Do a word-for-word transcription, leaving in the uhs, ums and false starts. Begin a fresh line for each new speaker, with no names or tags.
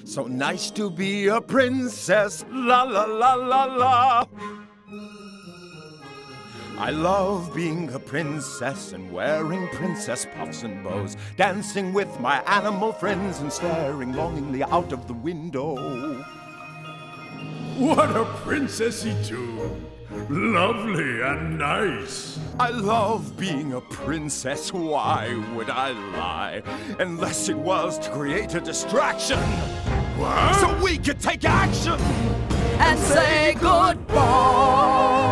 So nice to be a princess, la la la la la. I love being a princess and wearing princess puffs and bows, dancing with my animal friends and staring longingly out of the window.
What a princessy too! Lovely and nice.
I love being a princess, why would I lie? Unless it was to create a distraction.
What?
So we could take action
and say goodbye.